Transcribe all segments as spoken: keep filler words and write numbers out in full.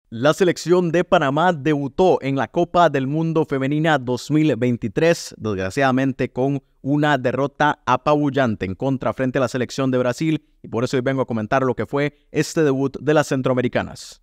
La selección de Panamá debutó en la Copa del Mundo Femenina dos mil veintitrés, desgraciadamente con una derrota apabullante en contra frente a la selección de Brasil, y por eso hoy vengo a comentar lo que fue este debut de las centroamericanas.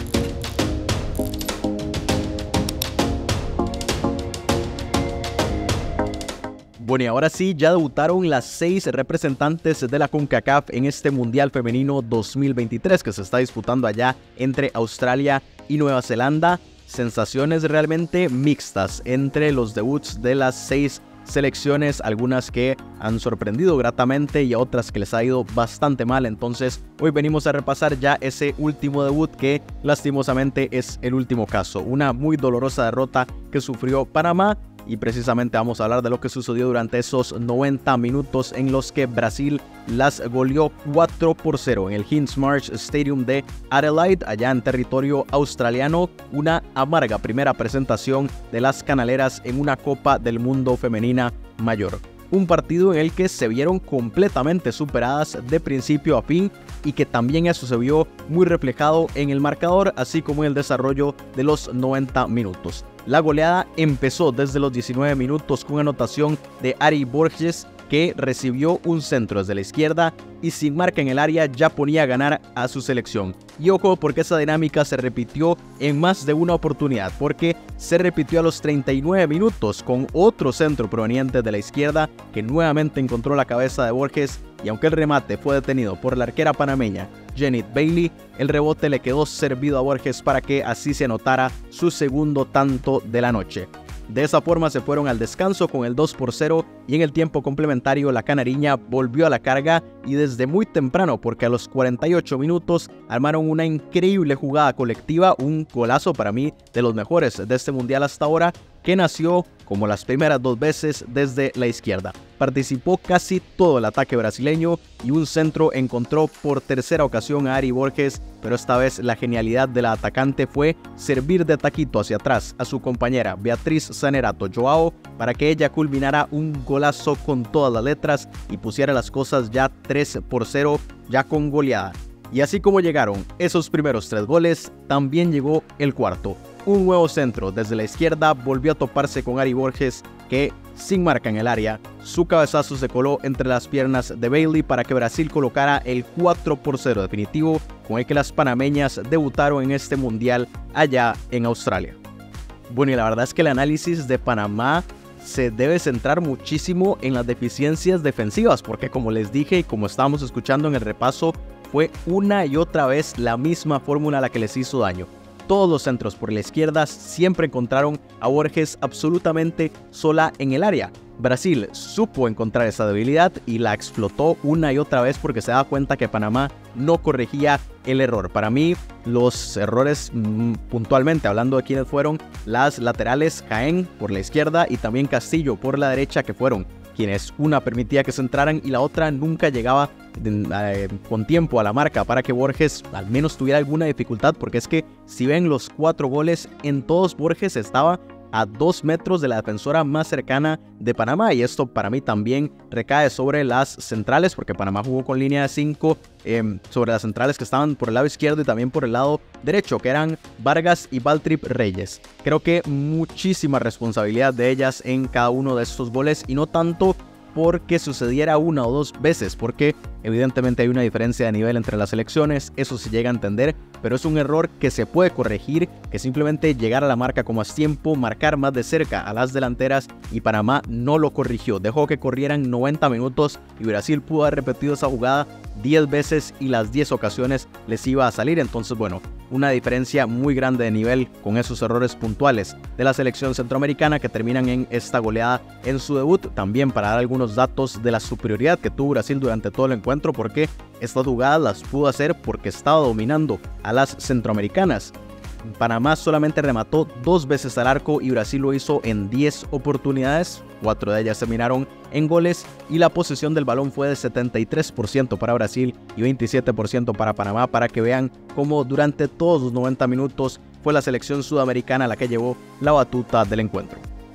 Bueno, y ahora sí, ya debutaron las seis representantes de la CONCACAF en este Mundial Femenino dos mil veintitrés que se está disputando allá entre Australia y Nueva Zelanda. Sensaciones realmente mixtas entre los debuts de las seis selecciones, algunas que han sorprendido gratamente y a otras que les ha ido bastante mal. Entonces hoy venimos a repasar ya ese último debut que lastimosamente es el último caso. Una muy dolorosa derrota que sufrió Panamá. Y precisamente vamos a hablar de lo que sucedió durante esos noventa minutos en los que Brasil las goleó cuatro por cero en el Hinds Marsh Stadium de Adelaide, allá en territorio australiano. Una amarga primera presentación de las canaleras en una Copa del Mundo Femenina mayor. Un partido en el que se vieron completamente superadas de principio a fin y que también eso se vio muy reflejado en el marcador, así como en el desarrollo de los noventa minutos. La goleada empezó desde los diecinueve minutos con anotación de Ari Borges, que recibió un centro desde la izquierda y sin marca en el área ya ponía a ganar a su selección. Y ojo, porque esa dinámica se repitió en más de una oportunidad, porque se repitió a los treinta y nueve minutos con otro centro proveniente de la izquierda que nuevamente encontró la cabeza de Borges, y aunque el remate fue detenido por la arquera panameña Janet Bailey, el rebote le quedó servido a Borges para que así se anotara su segundo tanto de la noche. De esa forma se fueron al descanso con el dos por cero y en el tiempo complementario la canariña volvió a la carga y desde muy temprano, porque a los cuarenta y ocho minutos armaron una increíble jugada colectiva, un golazo para mí de los mejores de este mundial hasta ahora, que nació como las primeras dos veces desde la izquierda. Participó casi todo el ataque brasileño y un centro encontró por tercera ocasión a Ari Borges, pero esta vez la genialidad de la atacante fue servir de taquito hacia atrás a su compañera Beatriz Zanerato Joao para que ella culminara un golazo con todas las letras y pusiera las cosas ya tres por cero, ya con goleada. Y así como llegaron esos primeros tres goles, también llegó el cuarto. Un nuevo centro desde la izquierda volvió a toparse con Ari Borges, que sin marca en el área, su cabezazo se coló entre las piernas de Bailey para que Brasil colocara el cuatro por cero definitivo con el que las panameñas debutaron en este mundial allá en Australia. Bueno, y la verdad es que el análisis de Panamá se debe centrar muchísimo en las deficiencias defensivas, porque como les dije y como estábamos escuchando en el repaso, fue una y otra vez la misma fórmula la que les hizo daño. Todos los centros por la izquierda siempre encontraron a Borges absolutamente sola en el área. Brasil supo encontrar esa debilidad y la explotó una y otra vez porque se daba cuenta que Panamá no corregía el error. Para mí, los errores, mmm, puntualmente hablando de quiénes fueron, las laterales Jaén por la izquierda y también Castillo por la derecha, que fueron quienes una permitía que se entraran y la otra nunca llegaba eh, con tiempo a la marca para que Borges al menos tuviera alguna dificultad, porque es que si ven los cuatro goles, en todos Borges estaba a dos metros de la defensora más cercana de Panamá, y esto para mí también recae sobre las centrales, porque Panamá jugó con línea de cinco eh, sobre las centrales que estaban por el lado izquierdo y también por el lado derecho, que eran Vargas y Valtrip Reyes. Creo que muchísima responsabilidad de ellas en cada uno de estos goles, y no tanto porque sucediera una o dos veces, porque evidentemente hay una diferencia de nivel entre las selecciones, eso se llega a entender, pero es un error que se puede corregir, que simplemente llegar a la marca con más tiempo, marcar más de cerca a las delanteras, y Panamá no lo corrigió, dejó que corrieran noventa minutos y Brasil pudo haber repetido esa jugada diez veces y las diez ocasiones les iba a salir. Entonces, bueno, una diferencia muy grande de nivel con esos errores puntuales de la selección centroamericana que terminan en esta goleada en su debut. También para dar algunos datos de la superioridad que tuvo Brasil durante todo el encuentro, porque estas jugadas las pudo hacer porque estaba dominando a las centroamericanas. Panamá solamente remató dos veces al arco y Brasil lo hizo en diez oportunidades, cuatro de ellas terminaron en goles, y la posesión del balón fue de setenta y tres por ciento para Brasil y veintisiete por ciento para Panamá, para que vean cómo durante todos los noventa minutos fue la selección sudamericana la que llevó la batuta del encuentro.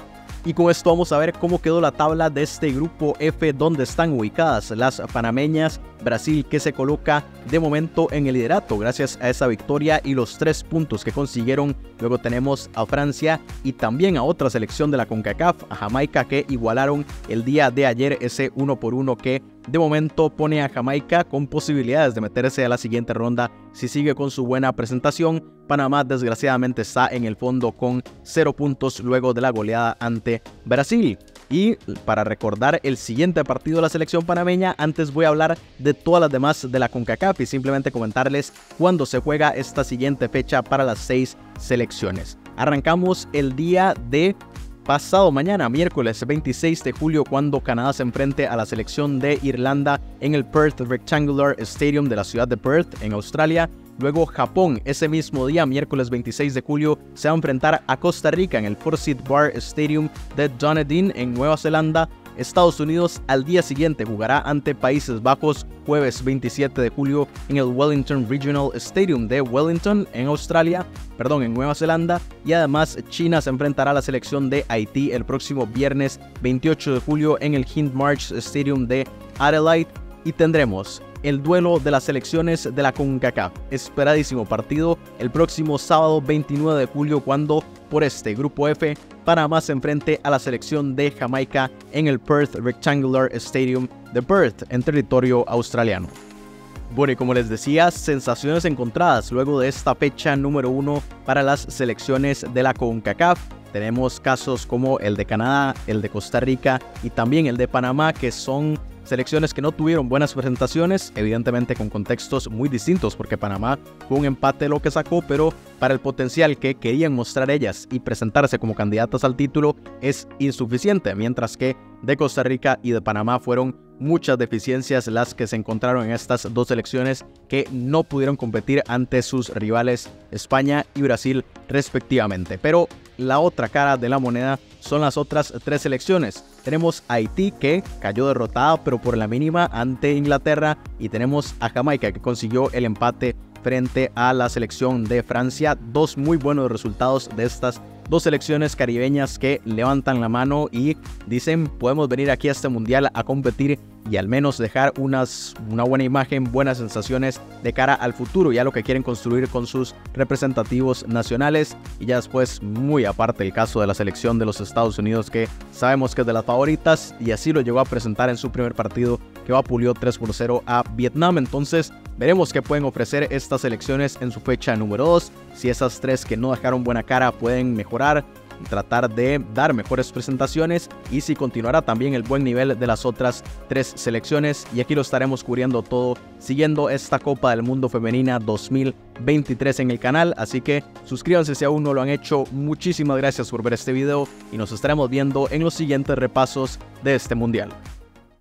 Y con esto vamos a ver cómo quedó la tabla de este grupo F, donde están ubicadas las panameñas. Brasil, que se coloca de momento en el liderato gracias a esa victoria y los tres puntos que consiguieron. Luego tenemos a Francia y también a otra selección de la CONCACAF, a Jamaica, que igualaron el día de ayer ese uno por uno que de momento pone a Jamaica con posibilidades de meterse a la siguiente ronda si sigue con su buena presentación. Panamá desgraciadamente está en el fondo con cero puntos luego de la goleada ante Brasil. Y para recordar el siguiente partido de la selección panameña, antes voy a hablar de todas las demás de la CONCACAF y simplemente comentarles cuándo se juega esta siguiente fecha para las seis selecciones. Arrancamos el día de pasado mañana, miércoles veintiséis de julio, cuando Canadá se enfrente a la selección de Irlanda en el Perth Rectangular Stadium de la ciudad de Perth, en Australia. Luego Japón, ese mismo día, miércoles veintiséis de julio, se va a enfrentar a Costa Rica en el Forsyth Barr Stadium de Dunedin, en Nueva Zelanda. Estados Unidos al día siguiente jugará ante Países Bajos, jueves veintisiete de julio, en el Wellington Regional Stadium de Wellington, en Australia, perdón, en Nueva Zelanda. Y además China se enfrentará a la selección de Haití el próximo viernes veintiocho de julio en el Hind March Stadium de Adelaide. Y tendremos el duelo de las selecciones de la CONCACAF, esperadísimo partido el próximo sábado veintinueve de julio, cuando por este grupo F Panamá se enfrente a la selección de Jamaica en el Perth Rectangular Stadium de Perth, en territorio australiano. Bueno, y como les decía, sensaciones encontradas luego de esta fecha número uno para las selecciones de la CONCACAF. Tenemos casos como el de Canadá, el de Costa Rica y también el de Panamá, que son selecciones que no tuvieron buenas presentaciones, evidentemente con contextos muy distintos, porque Panamá fue un empate lo que sacó, pero para el potencial que querían mostrar ellas y presentarse como candidatas al título es insuficiente, mientras que de Costa Rica y de Panamá fueron muchas deficiencias las que se encontraron en estas dos selecciones, que no pudieron competir ante sus rivales España y Brasil respectivamente. Pero la otra cara de la moneda son las otras tres selecciones. Tenemos a Haití, que cayó derrotada pero por la mínima ante Inglaterra, y tenemos a Jamaica, que consiguió el empate frente a la selección de Francia. Dos muy buenos resultados de estas dos selecciones caribeñas que levantan la mano y dicen: podemos venir aquí a este mundial a competir y al menos dejar unas, una buena imagen, buenas sensaciones de cara al futuro, ya lo que quieren construir con sus representativos nacionales. Y ya después, muy aparte el caso de la selección de los Estados Unidos, que sabemos que es de las favoritas y así lo llegó a presentar en su primer partido, que vapuleó tres por cero a Vietnam. Entonces veremos qué pueden ofrecer estas selecciones en su fecha número dos, si esas tres que no dejaron buena cara pueden mejorar, tratar de dar mejores presentaciones, y si continuará también el buen nivel de las otras tres selecciones. Y aquí lo estaremos cubriendo todo, siguiendo esta Copa del Mundo Femenina dos mil veintitrés en el canal, así que suscríbanse si aún no lo han hecho. Muchísimas gracias por ver este video y nos estaremos viendo en los siguientes repasos de este mundial.